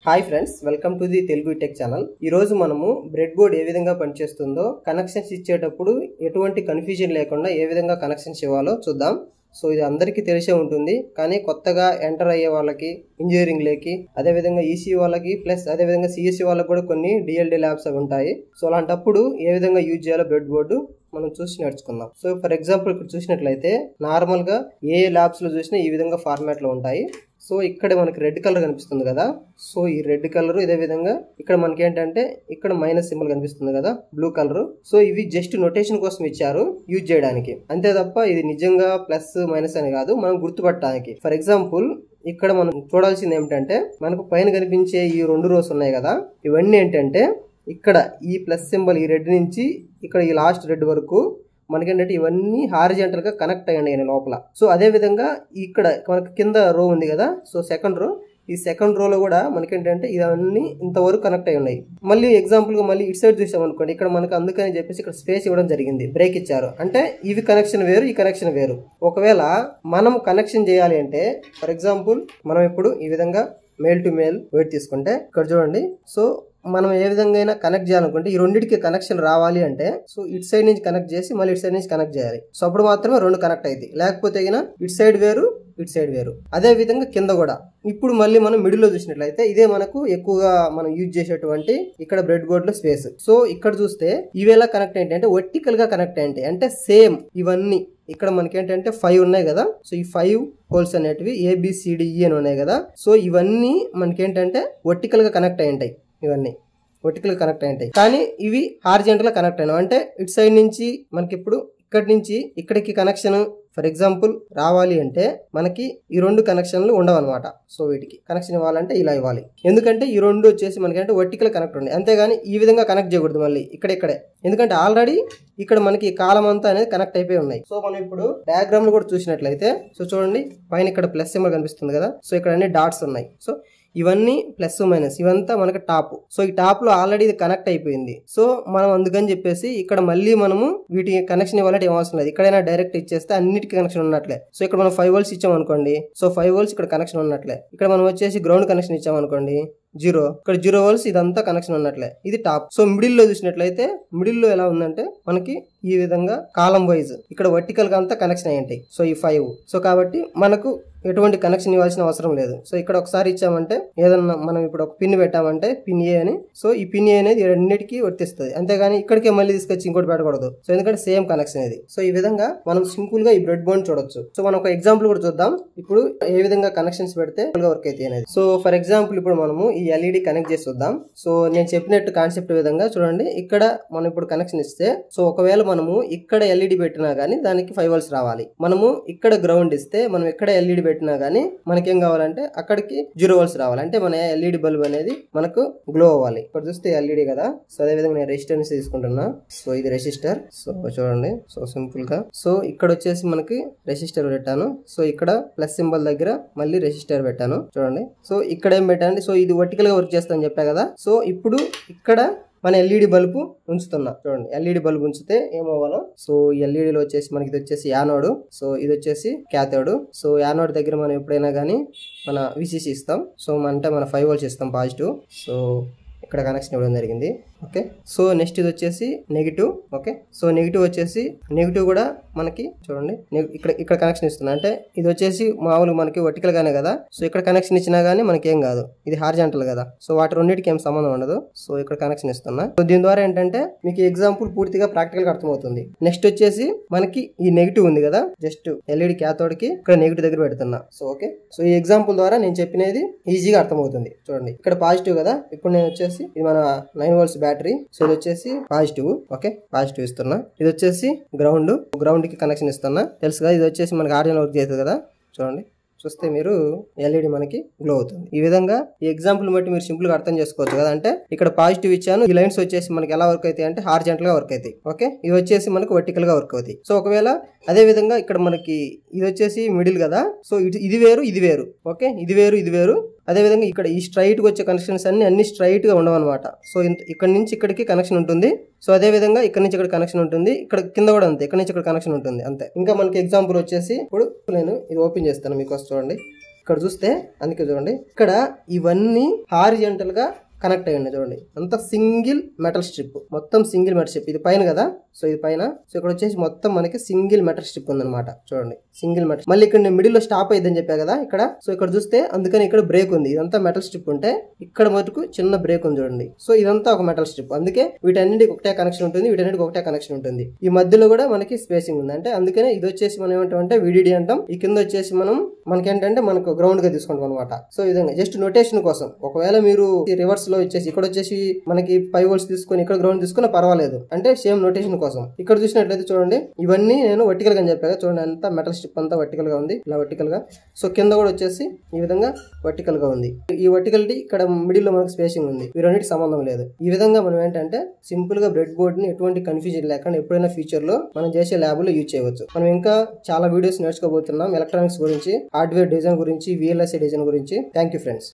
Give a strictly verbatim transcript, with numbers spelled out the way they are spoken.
Hi friends, welcome to the Telugu tech channel. ఈ రోజు మనము బ్రెడ్ బోర్డ్ ఏ విధంగా పనిచేస్తుందో, కనెక్షన్స్ ఇచ్చేటప్పుడు ఎటువంటి కన్ఫ్యూజన్ లేకుండా ఏ విధంగా కనెక్షన్స్ ఇవ్వాలో చూద్దాం. సో ఇది అందరికీ తెలిసే ఉంటుంది, కానీ కొత్తగా ఎంటర్ అయ్యే వాళ్ళకి, ఇంజనీరింగ్ లేకి, అదేవిధంగా ఈసీ వాళ్ళకి, ప్లస్ అదేవిధంగా సిఎస్సి వాళ్ళకి కూడా కొన్ని డిఎల్డి ల్యాబ్స్ అవి ఉంటాయి. సో అలాంటప్పుడు ఏ విధంగా యూజ్ చేయాలో బ్రెడ్ బోర్డు మనం చూసి నేర్చుకుందాం. సో ఫర్ ఎగ్జాంపుల్ ఇక్కడ చూసినట్లయితే నార్మల్ గా ఏ ల్యాబ్స్ లో చూసినా ఈ విధంగా ఫార్మాట్ లో ఉంటాయి. సో ఇక్కడ మనకి రెడ్ కలర్ కనిపిస్తుంది కదా, సో ఈ రెడ్ కలర్ ఇదే విధంగా ఇక్కడ మనకి ఏంటంటే ఇక్కడ మైనస్ సింబల్ కనిపిస్తుంది కదా, బ్లూ కలర్. సో ఇవి జస్ట్ నొటేషన్ కోసం ఇచ్చారు, యూజ్ చేయడానికి, అంతే తప్ప ఇది నిజంగా ప్లస్ మైనస్ అని కాదు, మనం గుర్తుపట్టడానికి. ఫర్ ఎగ్జాంపుల్ ఇక్కడ మనం చూడాల్సింది ఏమిటంటే, మనకు పైన కనిపించే ఈ రెండు రోస్ ఉన్నాయి కదా, ఇవన్నీ ఏంటంటే ఇక్కడ ఈ ప్లస్ సింబల్ ఈ రెడ్ నుంచి ఇక్కడ ఈ లాస్ట్ రెడ్ వరకు మనకేంటంటే ఇవన్నీ హారిజెంటల్ గా కనెక్ట్ అయ్యాయి లోపల. సో అదే విధంగా ఇక్కడ మనకి కింద రో ఉంది కదా, సో సెకండ్ రో, ఈ సెకండ్ రోలో కూడా మనకేంటంటే ఇవన్నీ ఇంతవరకు కనెక్ట్ అయి ఉన్నాయి. మళ్ళీ ఎగ్జాంపుల్ గా మళ్ళీ ఇటు సైడ్ చూసాం అనుకోండి, ఇక్కడ మనకు అందుకని చెప్పేసి ఇక్కడ స్పేస్ ఇవ్వడం జరిగింది, బ్రేక్ ఇచ్చారు. అంటే ఇవి కనెక్షన్ వేరు, ఈ కనెక్షన్ వేరు. ఒకవేళ మనం కనెక్షన్ చేయాలి అంటే, ఫర్ ఎగ్జాంపుల్ మనం ఇప్పుడు ఈ విధంగా మేల్ టు మేల్ వెయిట్ తీసుకుంటే ఇక్కడ చూడండి, సో మనం ఏ విధంగా అయినా కనెక్ట్ చేయాలనుకుంటే ఈ రెండింటికి కనెక్షన్ రావాలి అంటే, సో ఇటు సైడ్ నుంచి కనెక్ట్ చేసి మళ్ళీ ఇటు సైడ్ నుంచి కనెక్ట్ చేయాలి. సో అప్పుడు మాత్రమే రెండు కనెక్ట్ అయింది, లేకపోతే ఇటు సైడ్ వేరు ఇటు సైడ్ వేరు. అదే విధంగా కింద కూడా. ఇప్పుడు మళ్ళీ మనం మిడిల్ లో చూసినట్లయితే ఇదే మనకు ఎక్కువగా మనం యూజ్ చేసేటువంటి ఇక్కడ బ్రెడ్ బోర్డ్ లో స్పేస్. సో ఇక్కడ చూస్తే ఇవి ఎలా కనెక్ట్ ఏంటి అంటే వర్టికల్ గా కనెక్ట్ ఏంటి అంటే సేమ్ ఇవన్నీ ఇక్కడ మనకి ఏంటంటే ఫైవ్ ఉన్నాయి కదా, సో ఈ ఫైవ్ హోల్స్ అనేటివి ఏబిసిడిఈ అని ఉన్నాయి కదా, సో ఇవన్నీ మనకి ఏంటంటే వర్టికల్ గా కనెక్ట్ అయి ఉంటాయి, ఇవన్నీ వర్టికల్ గా కనెక్ట్ అయి ఉంటాయి. కానీ ఇవి హారిజెంటల్ గా కనెక్ట్ అయినా అంటే ఇటు సైడ్ నుంచి మనకి ఇప్పుడు ఇక్కడి నుంచి ఇక్కడికి కనెక్షన్ ఫర్ ఎగ్జాంపుల్ రావాలి అంటే మనకి ఈ రెండు కనెక్షన్లు ఉండవు అనమాట. సో వీటికి కనెక్షన్ ఇవ్వాలంటే ఇలా ఇవ్వాలి, ఎందుకంటే ఈ రెండు వచ్చేసి మనకంటే వర్టికల్ కనెక్ట్ ఉంది, అంతేగాని ఈ విధంగా కనెక్ట్ చేయకూడదు మళ్ళీ ఇక్కడ ఇక్కడే, ఎందుకంటే ఆల్రెడీ ఇక్కడ మనకి కాలం అంతా అనేది కనెక్ట్ అయిపోయి ఉన్నాయి. సో మనం ఇప్పుడు డయాగ్రామ్ లో కూడా చూసినట్లయితే, సో చూడండి పైన ఇక్కడ ప్లస్ సింబల్ కనిపిస్తుంది కదా, సో ఇక్కడ అన్ని డాట్స్ ఉన్నాయి. సో ఇవన్నీ ప్లస్ మైనస్, ఇవంతా మనకి టాప్. సో ఈ టాప్ లో ఆల్రెడీ ఇది కనెక్ట్ అయిపోయింది. సో మనం అందుకని చెప్పేసి ఇక్కడ మళ్ళీ మనము వీటికి కనెక్షన్ ఇవ్వాలంటే ఏమవసరం లేదు, ఇక్కడైనా డైరెక్ట్ ఇచ్చేస్తే అన్నిటికీ కనెక్షన్ ఉన్నట్లే. సో ఇక్కడ మనం ఫైవ్ వోల్ట్స్ ఇచ్చాం అనుకోండి, సో ఫైవ్ వోల్ట్స్ ఇక్కడ కనెక్షన్ ఉన్నట్లే. ఇక్కడ మనం వచ్చేసి గ్రౌండ్ కనెక్షన్ ఇచ్చాం అనుకోండి జీరో, ఇక్కడ జీరో వోల్ట్స్, ఇదంతా కనెక్షన్ ఉన్నట్లే. ఇది టాప్. సో మిడిల్ లో చూసినట్లయితే మిడిల్ లో ఎలా ఉందంటే మనకి ఈ విధంగా కాలం వైజ్ ఇక్కడ వర్టికల్ గా అంతా కనెక్షన్ అయ్యి ఉంటాయి. సో ఈ ఫైవ్, సో కాబట్టి మనకు ఎటువంటి కనెక్షన్ ఇవ్వాల్సిన అవసరం లేదు. సో ఇక్కడ ఒకసారి ఇచ్చామంటే ఏదన్నా మనం ఇప్పుడు ఒక పిన్ పెట్టామంటే పిన్ ఏ అని, సో ఈ పిన్ ఏ అనేది రెండింటికి వర్తిస్తుంది, అంతేగాని ఇక్కడికే మళ్ళీ తీసుకొచ్చి ఇంకోటి పెట్టకూడదు. సో ఎందుకంటే సేమ్ కనెక్షన్ ఇది. సో ఈ విధంగా మనం సింపుల్ గా ఈ బ్రెడ్ బోర్డ్ చూడొచ్చు. సో మనం ఒక ఎగ్జాంపుల్ కూడా చూద్దాం, ఇప్పుడు ఏ విధంగా కనెక్షన్స్ పెడితే వర్క్ అయితే అనేది. సో ఫర్ ఎగ్జాంపుల్ ఇప్పుడు మనము ఈ ఎల్ఈడి కనెక్ట్ చేసి చూద్దాం. సో నేను చెప్పినట్టు కాన్సెప్ట్ విధంగా చూడండి, ఇక్కడ మనం ఇప్పుడు కనెక్షన్ ఇస్తే, సో ఒకవేళ మనము ఇక్కడ ఎల్ఈడి పెట్టినా గానీ దానికి ఫైవ్ వోల్ట్స్ రావాలి. మనము ఇక్కడ గ్రౌండ్ ఇస్తే, మనం ఎక్కడ ఎల్ఈడి పెట్టినా గానీ మనకేం కావాలంటే అక్కడికి జీరో వోల్ట్స్ రావాలి, అంటే మన ఎల్ఈడి బల్బ్ అనేది మనకు గ్లో అవ్వాలి. ఇక్కడ చూస్తే ఎల్ఈడి కదా, సో అదే విధంగా నేను రెసిస్టెన్స్ తీసుకుంటున్నా. సో ఇది రెసిస్టర్, సో చూడండి, సో సింపుల్ గా. సో ఇక్కడ వచ్చేసి మనకి రెసిస్టర్ పెట్టాను, సో ఇక్కడ ప్లస్ సింబల్ దగ్గర మళ్ళీ రెసిస్టర్ పెట్టాను చూడండి. సో ఇక్కడ ఏం పెట్టండి, సో ఇది వర్టికల్ గా వర్క్ చేస్తాను చెప్పా కదా. సో ఇప్పుడు ఇక్కడ మన ఎల్ఈడి బల్బు ఉంచుతున్నా చూడండి, ఎల్ఈడి బల్బు ఉంచితే ఏమవ్వాలో. సో ఎల్ఈడిలో వచ్చేసి మనకి ఇది వచ్చేసి యానోడ్, సో ఇది వచ్చేసి క్యాథోడ్. సో యానోడ్ దగ్గర మనం ఎప్పుడైనా కానీ మన విసిసి ఇస్తాం, సో అంటే మన ఫైవ్ వోల్ట్స్ ఇస్తాం పాజిటివ్. సో ఇక్కడ కనెక్షన్ ఇవ్వడం జరిగింది. ఓకే, సో నెక్స్ట్ ఇది వచ్చేసి నెగిటివ్. ఓకే, సో నెగిటివ్ వచ్చేసి నెగిటివ్ కూడా మనకి చూడండి ఇక్కడ ఇక్కడ కనెక్షన్ ఇస్తున్నా, అంటే ఇది వచ్చేసి మామూలుగా మనకి వర్టికల్ గానే కదా, సో ఇక్కడ కనెక్షన్ ఇచ్చినా గానీ మనకి ఏం కాదు, ఇది హారిజాంటల్ కదా, సో వాటి రెండింటికి ఏం సంబంధం ఉండదు. సో ఇక్కడ కనెక్షన్ ఇస్తున్నా. సో దీని ద్వారా ఏంటంటే మీకు ఎగ్జాంపుల్ పూర్తిగా ప్రాక్టికల్ గా అర్థమవుతుంది. నెక్స్ట్ వచ్చేసి మనకి ఈ నెగిటివ్ ఉంది కదా, జస్ట్ ఎల్ఈడి క్యాథోడ్ కి ఇక్కడ నెగిటివ్ దగ్గర పెడుతున్నా. సో ఓకే, సో ఈ ఎగ్జాంపుల్ ద్వారా నేను చెప్పినది ఈజీగా అర్థమవుతుంది. చూడండి ఇక్కడ పాజిటివ్ కదా, ఇప్పుడు నేను వచ్చేసి ఇది మన నైన్ వోల్ట్స్ బ్యాటరీ. సో ఇది వచ్చేసి పాజిటివ్. ఓకే, పాజిటివ్ ఇస్తున్నా. ఇది వచ్చేసి గ్రౌండ్, గ్రౌండ్ కి కనెక్షన్ ఇస్తున్నా, తెలుసు కదా. ఇది వచ్చేసి మనకి ఆర్డినల్ వర్క్ చేస్తుంది కదా, చూడండి చూస్తే మీరు ఎల్ఈడి మనకి గ్లో అవుతుంది. ఈ విధంగా ఈ ఎగ్జాంపుల్ బట్టి మీరు సింపుల్ గా అర్థం చేసుకోవచ్చు కదా. అంటే ఇక్కడ పాజిటివ్ ఇచ్చాను, ఈ లైన్స్ వచ్చేసి మనకి ఎలా వర్క్ అవుతాయి అంటే హారిజాంటల్ గా వర్క్ అవుతాయి. ఓకే, ఇవి వచ్చేసి మనకు వర్టికల్ గా వర్క్ అవుతాయి. సో ఒకవేళ అదే విధంగా ఇక్కడ మనకి ఇది వచ్చేసి మిడిల్ కదా, సో ఇది వేరు ఇది వేరు. ఓకే, ఇది వేరు ఇది వేరు. అదే విధంగా ఇక్కడ ఈ స్ట్రైట్ గా వచ్చే కనెక్షన్స్ అన్ని అన్ని స్ట్రైట్ గా ఉండవు అనమాట. సో ఇక్కడ నుంచి ఇక్కడికి కనెక్షన్ ఉంటుంది. సో అదే విధంగా ఇక్కడ నుంచి ఇక్కడ కనెక్షన్ ఉంటుంది, ఇక్కడ కింద కూడా అంతే, ఇక్కడ నుంచి ఇక్కడ కనెక్షన్ ఉంటుంది అంతే. ఇంకా మనకి ఎగ్జాంపుల్ వచ్చేసి ఇప్పుడు నేను ఇది ఓపెన్ చేస్తాను మీకు చూడండి. ఇక్కడ చూస్తే అందుకే చూడండి ఇక్కడ ఇవన్నీ హారిజంటల్ గా కనెక్ట్ అయ్యండి. చూడండి అంత సింగిల్ మెటల్ స్ట్రిప్, మొత్తం సింగిల్ మెటల్ స్ట్రిప్. ఇది పైన కదా, సో ఇది పైన. సో ఇక్కడ వచ్చేసి మొత్తం మనకి సింగిల్ మెటల్ స్ట్రిప్ ఉందన్నమాట. చూడండి సింగిల్ మెటల్. మళ్ళీ ఇక్కడ నేను మిడిల్ లో స్టాప్ అయ్యిందని చెప్పా కదా ఇక్కడ. సో ఇక్కడ చూస్తే అందుకని ఇక్కడ బ్రేక్ ఉంది. ఇదంతా మెటల్ స్ట్రిప్ ఉంటే ఇక్కడ మటుకు చిన్న బ్రేక్ ఉంది చూడండి. సో ఇదంతా ఒక మెటల్ స్ట్రిప్. అందుకే వీటన్నిటికి ఒకటే కనెక్షన్ ఉంటుంది, వీటన్నిటికి ఒకటే కనెక్షన్ ఉంటుంది. ఈ మధ్యలో కూడా మనకి స్పేసింగ్ ఉంది. అంటే అందుకనే ఇది వచ్చేసి మనం ఏమంటామంటే విడిడి అంటాం. ఈ కింద వచ్చేసి మనం మనకేంటంటే మనకు గ్రౌండ్ గా తీసుకుంటాం అనమాట. సో ఈ విధంగా జస్ట్ నోటేషన్ కోసం. ఒకవేళ మీరు రివర్స్ లో వచ్చేసి ఇక్కడ వచ్చేసి మనకి ఫైవ్ వోల్ట్స్ తీసుకొని ఇక్కడ గ్రౌండ్ తీసుకున్నా పర్వాలేదు, అంటే సేమ్ నోటేషన్ కోసం. ఇక్కడ చూసినట్లయితే చూడండి ఇవన్నీ నేను వర్టికల్ గా చెప్పాను. చూడండి అంతా మెటల్ స్ట్రిప్ అంతా వర్టికల్ గా ఉంది, ఇలా వర్టికల్ గా. సో కింద కూడా వచ్చేసి ఈ విధంగా వర్టికల్ గా ఉంది. ఈ వర్టికల్టీ ఇక్కడ మిడిల్ లో మనకి స్పేసింగ్ ఉంది. ఈ రెండింటికి సంబంధం లేదు. ఈ విధంగా మనం ఏంటంటే సింపుల్ గా బ్రెడ్ బోర్డ్ ని ఎటువంటి కన్ఫ్యూజన్ లేకుండా ఎప్పుడైనా ఫ్యూచర్ లో మనం చేసే ల్యాబ్ లో యూజ్ చేయవచ్చు. మనం ఇంకా చాలా వీడియోస్ నేర్చుకోబోతున్నాం ఎలక్ట్రానిక్స్ గురించి, హార్డ్వేర్ డిజైన్ గురించి, విఎల్ఎస్ఐ డిజైన్ గురించి. Thank you friends.